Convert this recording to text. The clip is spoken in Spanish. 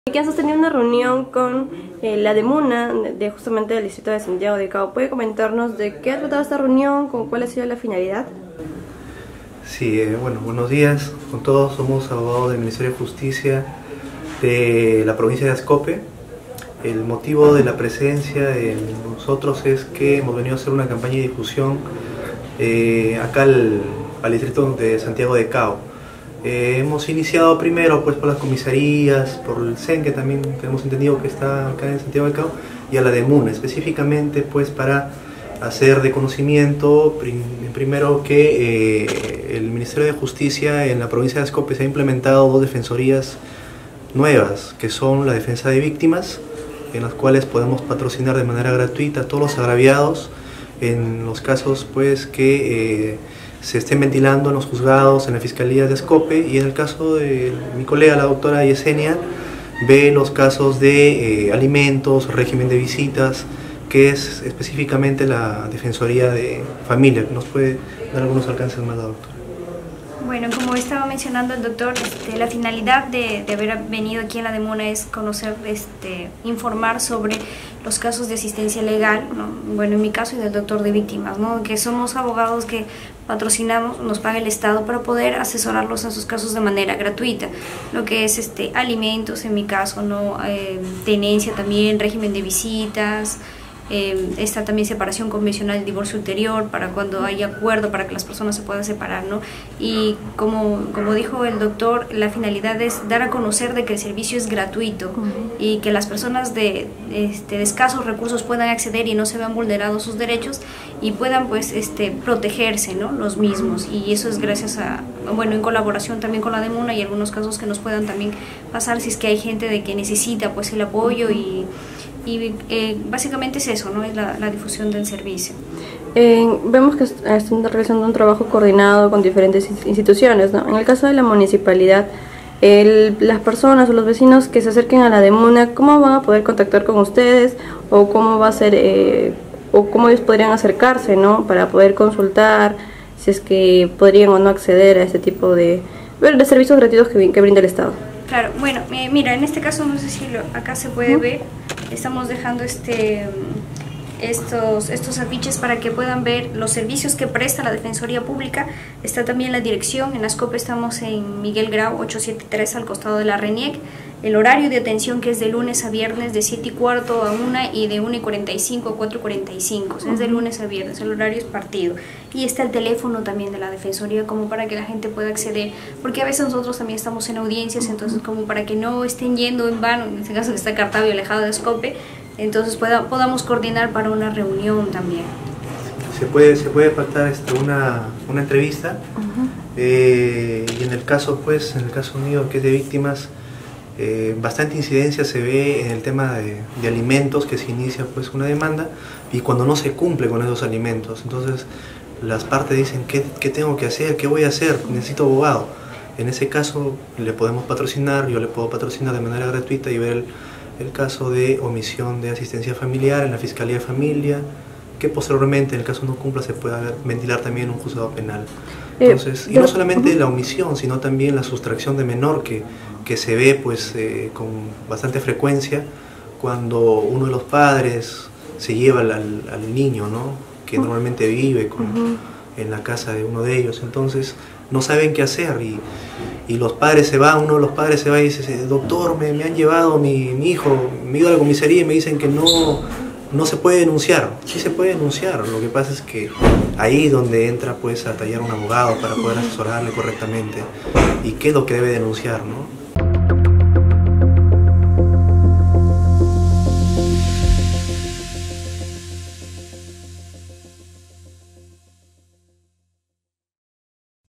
Que has tenido una reunión con la DEMUNA justamente del distrito de Santiago de Cabo. ¿Puede comentarnos de qué ha tratado esta reunión, cuál ha sido la finalidad? Sí, bueno, buenos días con todos. Somos abogados del Ministerio de Justicia de la provincia de Ascope. El motivo de la presencia de nosotros es que hemos venido a hacer una campaña de difusión acá al distrito de Santiago de Cabo. Hemos iniciado primero pues por las comisarías, por el CEN, que también tenemos entendido que está acá en Santiago de Cabo, y a la DEMUNA, específicamente pues para hacer de conocimiento primero que el Ministerio de Justicia en la provincia de Ascope se ha implementado dos defensorías nuevas, que son la defensa de víctimas, en las cuales podemos patrocinar de manera gratuita a todos los agraviados en los casos pues que se estén ventilando en los juzgados, en la Fiscalía de Ascope, y en el caso de mi colega, la doctora Yesenia, ve los casos de alimentos, régimen de visitas, que es específicamente la Defensoría de Familia. ¿Nos puede dar algunos alcances más, la doctora? Bueno, como estaba mencionando el doctor, la finalidad de haber venido aquí a la DEMUNA es conocer, informar sobre los casos de asistencia legal, ¿no? Bueno, en mi caso y del doctor de víctimas, ¿no? Que somos abogados que patrocinamos, nos paga el Estado para poder asesorarlos en sus casos de manera gratuita, lo que es alimentos en mi caso, ¿no? Tenencia también, régimen de visitas. Está también separación convencional, divorcio ulterior, para cuando hay acuerdo para que las personas se puedan separar, ¿no? Y como dijo el doctor, la finalidad es dar a conocer de que el servicio es gratuito y que las personas de escasos recursos puedan acceder y no se vean vulnerados sus derechos y puedan pues protegerse, ¿no? Los mismos, y eso es gracias a, bueno, en colaboración también con la DEMUNA y algunos casos que nos puedan también pasar si es que hay gente de que necesita pues el apoyo y básicamente es eso, ¿no? Es la difusión del servicio. Vemos que están realizando un trabajo coordinado con diferentes instituciones, ¿no? En el caso de la municipalidad, las personas o los vecinos que se acerquen a la DEMUNA, ¿cómo van a poder contactar con ustedes? ¿O cómo va a ser, o cómo ellos podrían acercarse, ¿no? Para poder consultar si es que podrían o no acceder a este tipo de servicios gratuitos que brinda el Estado? Claro, bueno, mira, en este caso no sé si acá se puede ver, estamos dejando estos afiches para que puedan ver los servicios que presta la Defensoría Pública. Está también la dirección, en Ascope estamos en Miguel Grau 873 al costado de la RENIEC. El horario de atención, que es de lunes a viernes de 7:15 a 1 y de 1:45 a 4:45, o sea, es de lunes a viernes, el horario es partido. Y está el teléfono también de la Defensoría como para que la gente pueda acceder, porque a veces nosotros también estamos en audiencias, entonces como para que no estén yendo en vano, en este caso que está Cartavio alejado de Ascope, entonces podamos coordinar para una reunión también. Se puede pactar una entrevista, y en el caso mío, que es de víctimas, bastante incidencia se ve en el tema de alimentos, que se inicia pues una demanda y cuando no se cumple con esos alimentos, entonces las partes dicen ¿qué tengo que hacer? ¿Qué voy a hacer? Necesito abogado. En ese caso le podemos patrocinar, yo le puedo patrocinar de manera gratuita y ver el caso de omisión de asistencia familiar en la Fiscalía de Familia, que posteriormente, en el caso no cumpla, se pueda ventilar también en un juzgado penal. Entonces, y no solamente la omisión, sino también la sustracción de menor que se ve pues con bastante frecuencia cuando uno de los padres se lleva al niño, ¿no? Que normalmente vive en la casa de uno de ellos, entonces no saben qué hacer y los padres se van, uno de los padres se va y dice, doctor, me han llevado mi hijo, me he ido a la comisaría y me dicen que no se puede denunciar. Sí se puede denunciar, lo que pasa es que ahí donde entra pues a tallar un abogado para poder asesorarle correctamente y qué es lo que debe denunciar, ¿no?